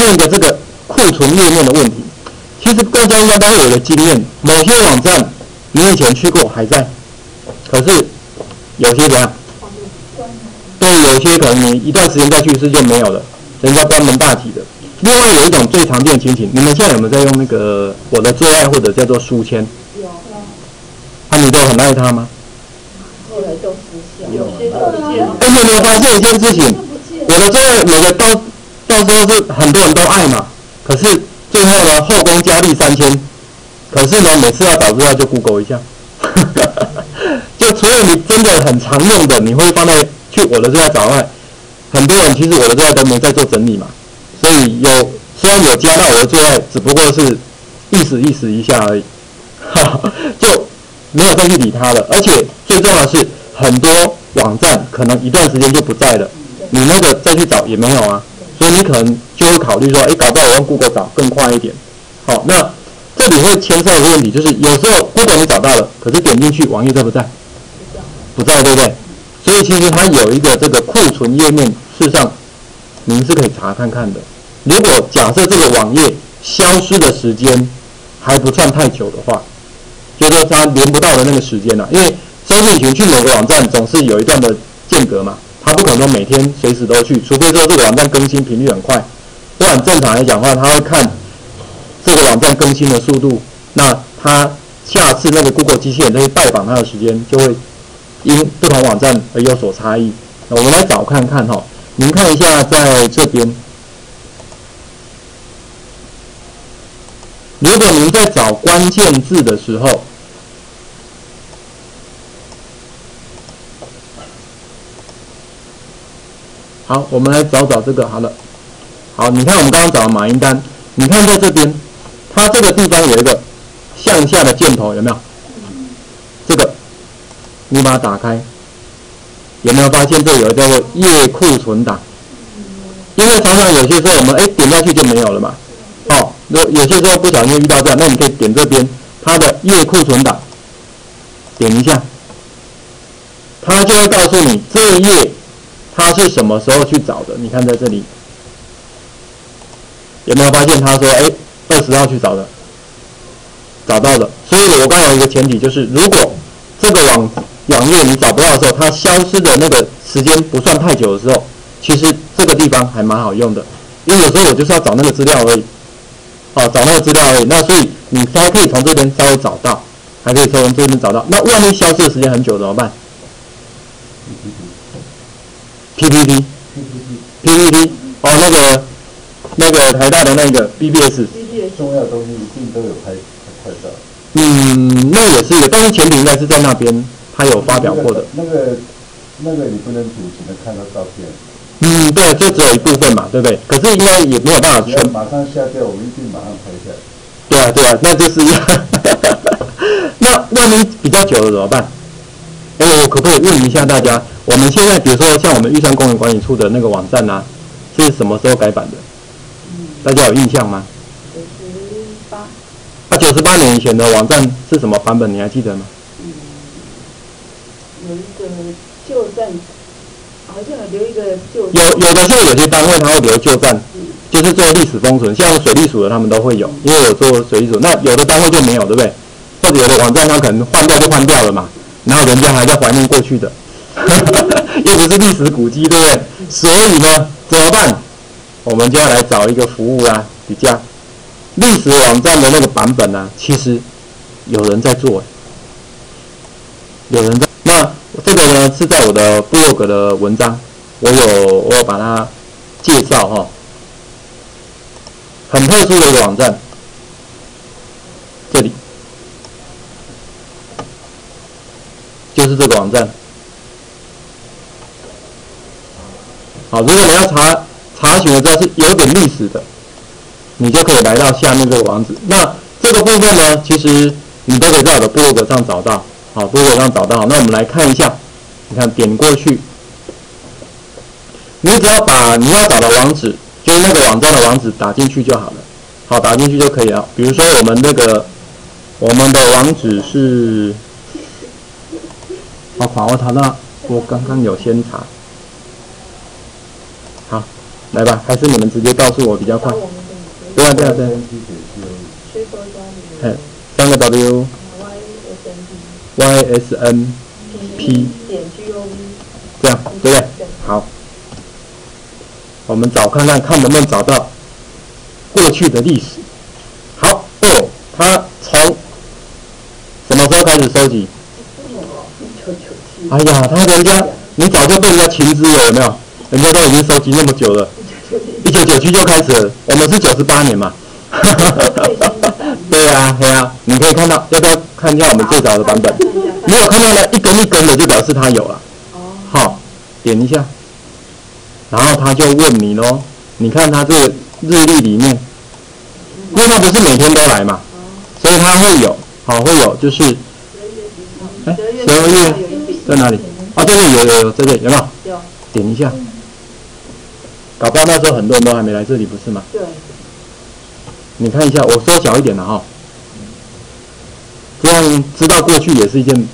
看一个这个库存页面的问题。其实大家应该都会有个经验，某些网站你以前去过还在，可是有些怎样？对，有些可能你一段时间再去是就没有了，人家关门大吉的。另外有一种最常见的情形，你们现在有没有在用那个我的最爱或者叫做书签？ 有。 啊，你都很爱它吗？ 后来都失效，有些都不见了。 而且你有发现一件事情，我的最爱每个到时候是很多人都爱嘛，可是最后呢后宫佳丽3000，可是呢每次要找资料就 Google 一下，就除了你真的很常用的，你会放在去我的最爱找外，很多人其实我的最爱都没在做整理嘛，所以虽然有加到我的最爱，只不过是意思一下而已，就没有再去理它了。而且最重要的是，很多网站可能一段时间就不在了，你那个再去找也没有啊，所以你可能就会考虑说，搞不好我用 Google 找更快一点。好，那这里会牵涉一个问题，就是有时候 Google 你找到了，可是点进去网页在不在？不在，对不对？所以其实它有一个这个库存页面，事实上您是可以查看看的。如果假设这个网页消失的时间还不算太久的话，就是说它连不到的那个时间因为搜寻群去某个网站总是有一段的间隔嘛，它不可能说每天随时都去，除非说这个网站更新频率很快，不然正常来讲的话，它会看这个网站更新的速度，那它下次那个 Google 机器人再去拜访它的时间就会因不同网站而有所差异。那我们来找看看您看一下在这边，如果您在找关键字的时候，好，我们来找这个好了。好，你看我们刚刚找的马英丹，你看在这边，它这个地方有一个向下的箭头，有没有？这个，你把它打开，有没有发现这有一个叫做页库存档？因为常常有些时候我们点下去就没有了嘛。有些时候不小心遇到这样，那你可以点这边它的页库存档，点一下，它就会告诉你这一页它是什么时候去找的。你看在这里有没有发现他说20号去找的，找到了。所以我刚刚有一个前提，就是如果这个网页你找不到的时候，它消失的那个时间不算太久的时候，其实这个地方还蛮好用的，因为有时候我就是要找那个资料而已。找那个资料而已。那所以你还可以从这边稍微找到，还可以从这边找到。那万一消失的时间很久怎么办 ？PPT， 那个台大的那个 BBS， 重要的东西一定都有拍照。 那也是一个，但是前提应该是在那边他有发表过的。 那个你不能主只能看到照片。 对，就只有一部分嘛，对不对？可是应该也没有办法全。 马上下掉，我们一定马上拍下来。 对啊，那就是那万一比较久了怎么办？我可不可以问一下大家，我们现在比如说像我们玉山公园管理处的那个网站是什么时候改版的？大家有印象吗？98年以前的网站是什么版本？你还记得吗？ 有一个旧站。好像有留一个旧站。 有的现在有些单位它会留旧站，就是做历史封存，像水利署的他们都会有，因为有做水利署。那有的单位就没有，对不对？或者有的网站它可能换掉就换掉了嘛，然后人家还在怀念过去的，又不是历史古迹，对不对？所以呢，怎么办？我们就要来找一个服务比较历史网站的那个版本其实有人在做，有人在。那这个呢是在我的部落格的文章，我有把它介绍很特殊的一个网站，这里就是这个网站。好，如果你要查询的时候是有点历史的，你就可以来到下面这个网址。那这个部分呢，其实你都可以在我的部落格上找到。好，部落格上找到。那我们来看一下，你看点过去，你只要把你要找的网址，就是那个网站的网址打进去就好了。好，打进去就可以了。比如说我们的网址是，我查到，我刚刚有先查。好， 来吧，还是你们直接告诉我比较快。 我们对啊，对啊，对啊。哎，3个 W YSNP 点 GOV 这样对不对？好，我们找看看能不能找到过去的历史。好哦，他从什么时候开始收集？哎呀，你早就被人家情知了，有没有？人家都已经收集那么久了，1997就开始了，我们是98年嘛。对啊，对啊，你可以看到，要不要看一下我们最早的版本？如果看到了一根一根的，就表示它有了。好，点一下，然后他就问你咯，你看他这个日历里面，因为他不是每天都来嘛，所以他会有，会有就是，哎，12月在哪里？啊，这里有，这里有没有？ 有。 点一下，搞不好那时候很多人都还没来这里，不是吗？ 对。 你看一下，我缩小一点了哈，这样知道过去也是一件。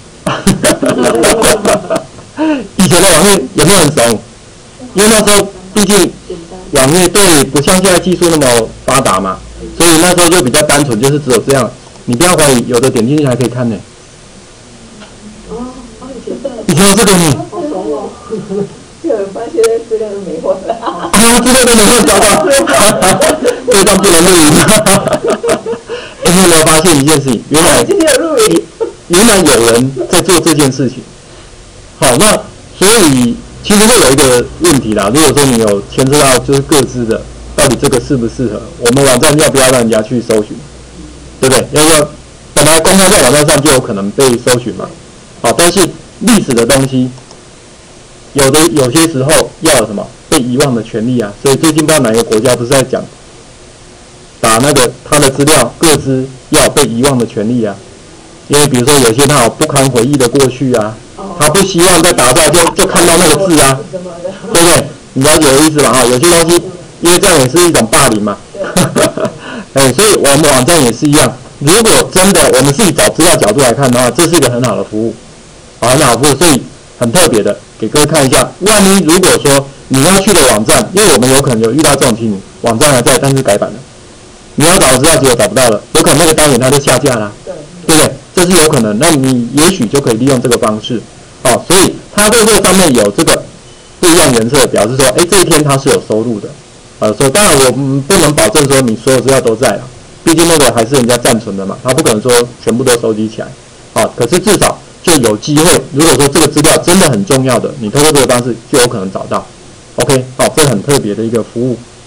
以前的网页有没有很怂？因为那时候毕竟网页对不像现在技术那么发达嘛，所以那时候就比较单纯，就是只有这样。你不要怀疑，有的点进去还可以看呢。以前有这个呢。 好怂哦！就有发现资料都没换了。 啊，资料都没换，糟糕！对方不能录影。你有没有发现一件事情？原来今天有录影。 原来有人在做这件事情。好，那所以其实会有一个问题啦。如果说你有牵涉到就是各自的，到底这个适不适合，我们网站要不要让人家去搜寻，对不对？要不要本来公开在网站上就有可能被搜寻嘛？好，但是历史的东西，有些时候要有什么被遗忘的权利啊。所以最近不知道哪个国家不是在讲，打那个他的资料各自要有被遗忘的权利啊。因为比如说有些他有不堪回忆的过去啊，他不希望再打出来就看到那个字啊，对不对？你了解我的意思吧？有些东西因为这样也是一种霸凌嘛。所以我们网站也是一样。如果真的我们自己找资料角度来看的话，这是一个很好的服务，很好的服务，所以很特别的给各位看一下。万一如果说你要去的网站，因为我们有可能有遇到这种情形，网站还在但是改版了，你要找资料结果找不到了，有可能那个单元它就下架了，对不对？这是有可能，那你也许就可以利用这个方式，所以它在这上面有这个不一样颜色，表示说，这一天它是有收入的，所以当然我不能保证说你所有资料都在了，毕竟那个还是人家暂存的嘛，他不可能说全部都收集起来，可是至少就有机会，如果说这个资料真的很重要的，你透过这个方式就有可能找到 ，OK， 这很特别的一个服务。